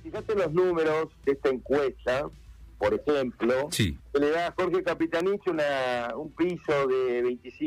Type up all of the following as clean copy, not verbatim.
Fíjate los números de esta encuesta, por ejemplo, Sí. que le da a Jorge Capitanich un piso de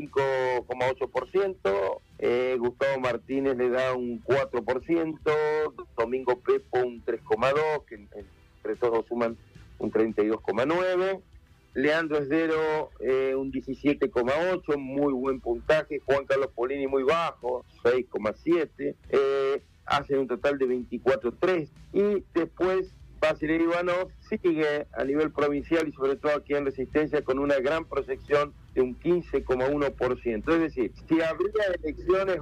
25,8%, Gustavo Martínez le da un 4%, Domingo Pepo un 3,2%, que entre todos suman un 32,9%, Leandro Esdero un 17,8%, muy buen puntaje, Juan Carlos Polini muy bajo, 6,7%, hacen un total de 24,3%, y después Basilea Ivanov sigue a nivel provincial y sobre todo aquí en Resistencia con una gran proyección de un 15,1%. Es decir, si habría elecciones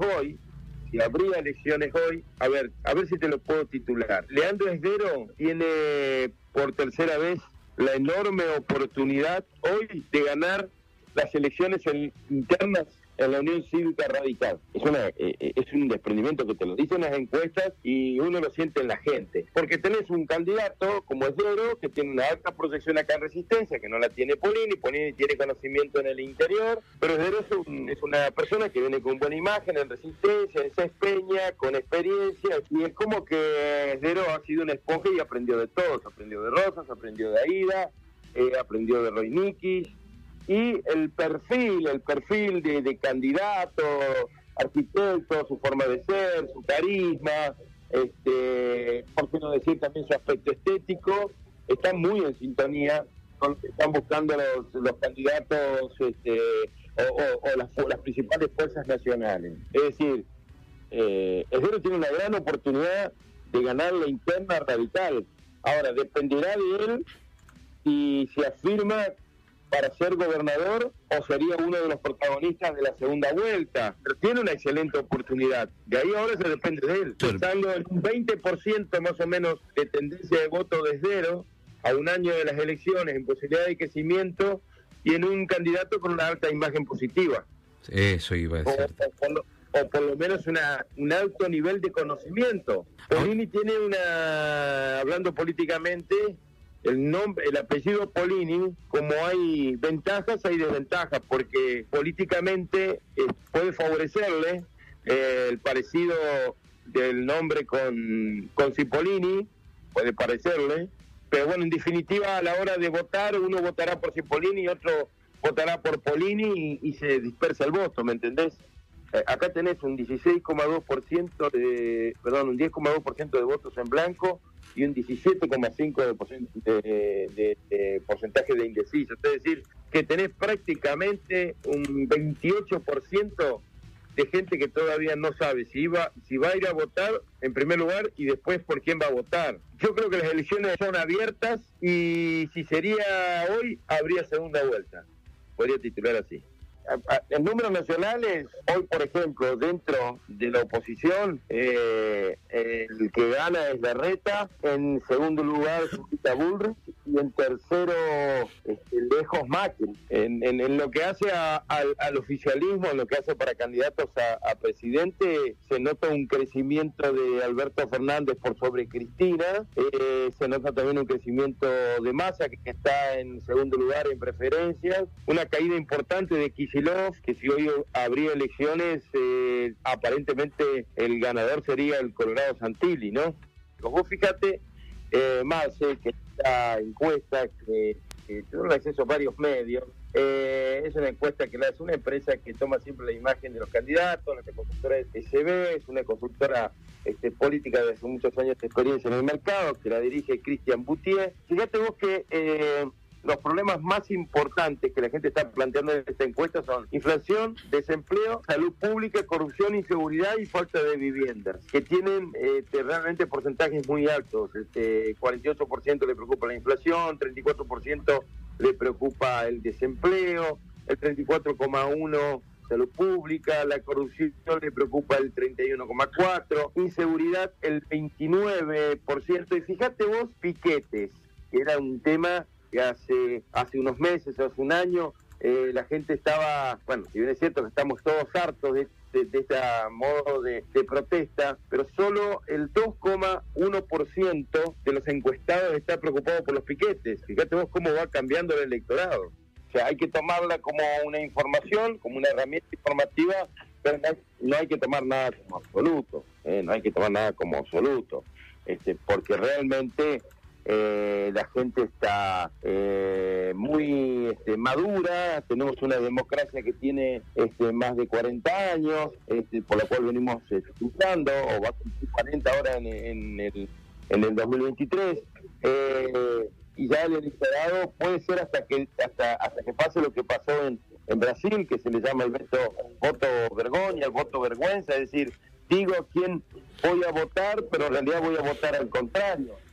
hoy, a ver si te lo puedo titular. Leandro Esdero tiene por tercera vez la enorme oportunidad hoy de ganar las elecciones internas en la Unión Cívica Radical. Es un desprendimiento que te lo dicen las encuestas y uno lo siente en la gente. Porque tenés un candidato como Esdero, que tiene una alta proyección acá en Resistencia, que no la tiene Polini tiene conocimiento en el interior, pero Esdero es una persona que viene con buena imagen en Resistencia, en Sespeña, con experiencia, y es como que Esdero ha sido una esponja y aprendió de todos. Aprendió de Rosas, aprendió de Aida, aprendió de Roinikis. Y el perfil de candidato, arquitecto, su forma de ser, su carisma, por qué no decir también su aspecto estético, están muy en sintonía con lo que están buscando los candidatos o las principales fuerzas nacionales. Es decir, Esdero tiene una gran oportunidad de ganar la interna radical. Ahora, dependerá de él si se afirma para ser gobernador o sería uno de los protagonistas de la segunda vuelta. Pero tiene una excelente oportunidad. De ahí ahora se depende de él. Pensando en un 20% más o menos de tendencia de voto de Esdero a un año de las elecciones, en posibilidad de crecimiento y en un candidato con una alta imagen positiva. Eso iba a decir. O por lo menos un alto nivel de conocimiento. Polini tiene hablando políticamente, el apellido Polini, como hay ventajas, hay desventajas, porque políticamente puede favorecerle el parecido del nombre con Cipollini, puede parecerle, pero bueno, en definitiva, a la hora de votar, uno votará por Cipollini y otro votará por Polini y se dispersa el voto, ¿me entendés? Acá tenés un 16,2% un 10,2% de votos en blanco y un 17,5% de porcentaje de indecisos. Es decir, que tenés prácticamente un 28% de gente que todavía no sabe si va a ir a votar en primer lugar y después por quién va a votar. Yo creo que las elecciones son abiertas y si sería hoy, habría segunda vuelta. Podría titular así. En números nacionales, hoy por ejemplo, dentro de la oposición, el que gana es Larreta, en segundo lugar Zulita Bullrich y en tercero lejos Macri. En lo que hace al oficialismo, en lo que hace para candidatos a presidente, se nota un crecimiento de Alberto Fernández por sobre Cristina, se nota también un crecimiento de Massa, que está en segundo lugar en preferencias, una caída importante de Kicillof, que si hoy habría elecciones, aparentemente el ganador sería el Colorado Santilli, ¿no? Pero vos fíjate, que esta encuesta, que tuvo acceso a varios medios, es una encuesta que la hace una empresa que toma siempre la imagen de los candidatos, la consultora es SB, es una consultora política de hace muchos años de experiencia en el mercado, que la dirige Cristian Boutier. Fíjate vos que los problemas más importantes que la gente está planteando en esta encuesta son inflación, desempleo, salud pública, corrupción, inseguridad y falta de viviendas, que tienen realmente porcentajes muy altos. 48% le preocupa la inflación, 34% le preocupa el desempleo, el 34,1% salud pública, la corrupción le preocupa el 31,4%, inseguridad el 29%, y fíjate vos, piquetes, que era un tema que hace unos meses, hace un año, la gente estaba, bueno, si bien es cierto que estamos todos hartos de este modo de protesta, pero solo el 2,1% de los encuestados está preocupado por los piquetes. Fíjate vos cómo va cambiando el electorado. O sea, hay que tomarla como una información, como una herramienta informativa, pero no hay que tomar nada como absoluto, no hay que tomar nada como absoluto. porque realmente la gente está muy madura. Tenemos una democracia que tiene más de 40 años, por la cual venimos luchando, o va a cumplir 40 ahora en el 2023, y ya el electorado puede ser hasta que pase lo que pasó en Brasil, que se le llama el voto vergüenza, el voto vergüenza, es decir, digo a quién voy a votar, pero en realidad voy a votar al contrario.